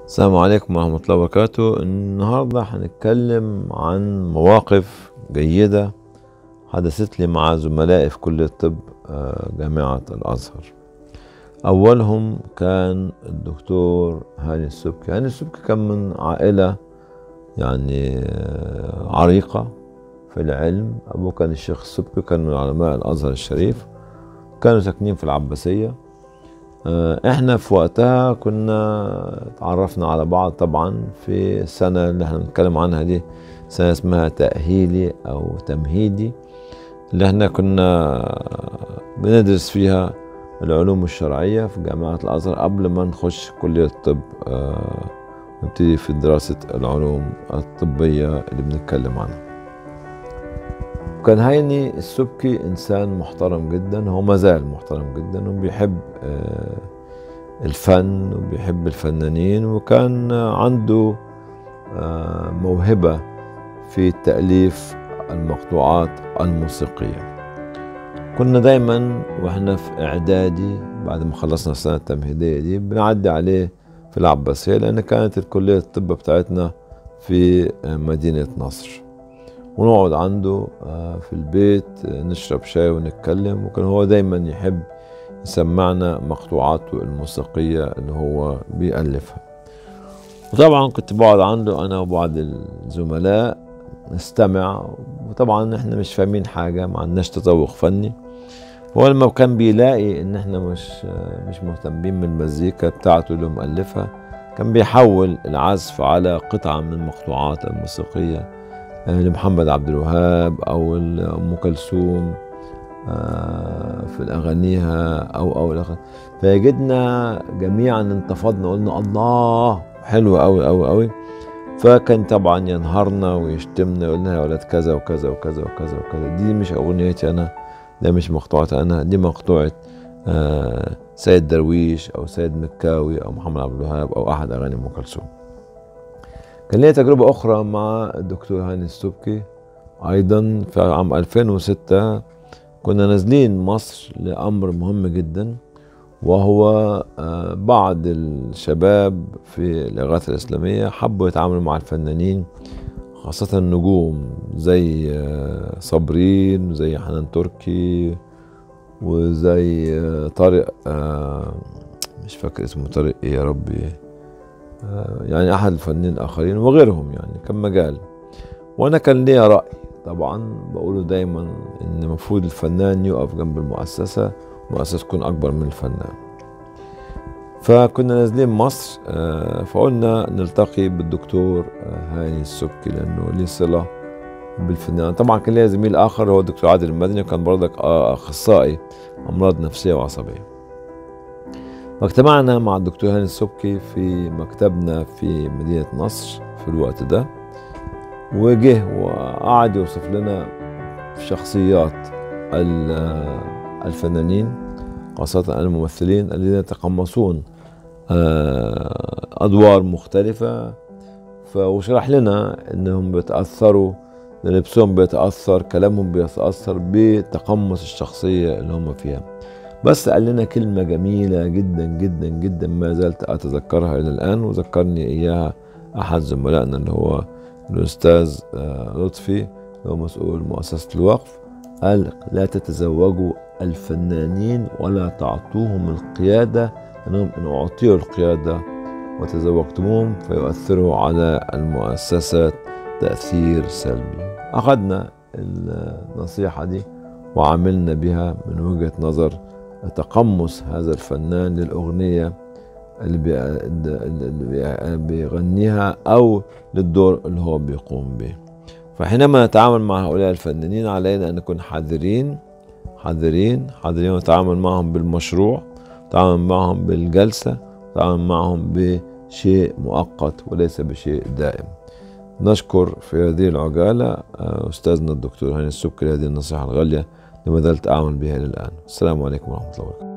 السلام عليكم ورحمة الله وبركاته. النهاردة هنتكلم عن مواقف جيدة حدثت لي مع زملائي في كلية الطب جامعة الأزهر. أولهم كان الدكتور هاني السبكي. هاني السبكي كان من عائلة يعني عريقة في العلم. أبوه كان الشيخ السبكي، كان من علماء الأزهر الشريف، كانوا ساكنين في العباسية. احنا في وقتها كنا تعرفنا على بعض طبعا في السنة اللي احنا بنتكلم عنها دي، سنة اسمها تأهيلي او تمهيدي، اللي احنا كنا بندرس فيها العلوم الشرعية في جامعة الأزهر قبل ما نخش كلية الطب، نبتدي في دراسة العلوم الطبية اللي بنتكلم عنها. كان هاني السبكي إنسان محترم جدا، هو مازال محترم جدا وبيحب الفن وبيحب الفنانين، وكان عنده موهبة في تأليف المقطوعات الموسيقية. كنا دايما واحنا في إعدادي بعد ما خلصنا السنة التمهيدية دي بنعدي عليه في العباسية، لأن كانت الكلية الطب بتاعتنا في مدينة نصر، ونقعد عنده في البيت نشرب شاي ونتكلم. وكان هو دايما يحب يسمعنا مقطوعاته الموسيقية اللي هو بيألفها. وطبعا كنت بقعد عنده أنا وبعض الزملاء نستمع، وطبعا احنا مش فاهمين حاجة، ما عندناش تذوق فني. هو لما كان بيلاقي ان احنا مش مهتمين بالمزيكا بتاعته اللي مؤلفها، كان بيحول العزف على قطعة من المقطوعات الموسيقية لمحمد عبد الوهاب أو أم كلثوم في أغانيها أو فيجدنا جميعا انتفضنا وقلنا الله حلو أوي أوي أوي. فكان طبعا ينهارنا ويشتمنا، يقول لنا يا ولاد كذا وكذا وكذا وكذا وكذا، دي مش أغنيتي أنا، ده مش مقطوعتي أنا، دي مقطوعة سيد درويش أو سيد مكاوي أو محمد عبد الوهاب أو أحد أغاني أم كلثوم. كان لي تجربة أخرى مع الدكتور هاني السبكي أيضا في عام 2006. كنا نازلين مصر لأمر مهم جدا، وهو بعض الشباب في الإغاثة الإسلامية حبوا يتعاملوا مع الفنانين، خاصة النجوم زي صابرين وزي حنان تركي وزي طارق، مش فاكر اسمه، طارق إيه يا ربي، يعني أحد الفنانين الآخرين وغيرهم، يعني كان مجال. وأنا كان ليا رأي طبعا بقوله دايما إن المفروض الفنان يقف جنب المؤسسة تكون أكبر من الفنان. فكنا نازلين مصر، فقلنا نلتقي بالدكتور هاني السبكي لأنه ليه صلة بالفنان. طبعا كان ليا زميل آخر هو الدكتور عادل المدني، وكان برضك أخصائي أمراض نفسية وعصبية. فاجتمعنا مع الدكتور هاني السبكي في مكتبنا في مدينة نصر في الوقت ده، وجه وقعد يوصف لنا شخصيات الفنانين، خاصة الممثلين الذين يتقمصون أدوار مختلفة. وشرح لنا أنهم بيتأثروا، لبسهم بيتأثر، كلامهم بيتأثر بتقمص الشخصية اللي هم فيها. بس قال لنا كلمة جميلة جدا جدا جدا ما زلت أتذكرها إلى الآن، وذكرني إياها أحد زملائنا اللي هو الأستاذ لطفي، اللي هو مسؤول مؤسسة الوقف. قال: لا تتزوجوا الفنانين ولا تعطوهم القيادة، أنهم إن أعطيوا القيادة وتزوجتموهم فيؤثروا على المؤسسات تأثير سلبي. أخذنا النصيحة دي وعملنا بها من وجهة نظر تقمص هذا الفنان للأغنية اللي بيغنيها أو للدور اللي هو بيقوم به. فحينما نتعامل مع هؤلاء الفنانين علينا أن نكون حذرين حذرين حذرين، ونتعامل معهم بالمشروع، نتعامل معهم بالجلسة، نتعامل معهم بشيء مؤقت وليس بشيء دائم. نشكر في هذه العجالة أستاذنا الدكتور هاني السبكي لهذه النصيحة الغالية اللي ما زلت أعمل بها إلى الآن. السلام عليكم ورحمة الله وبركاته.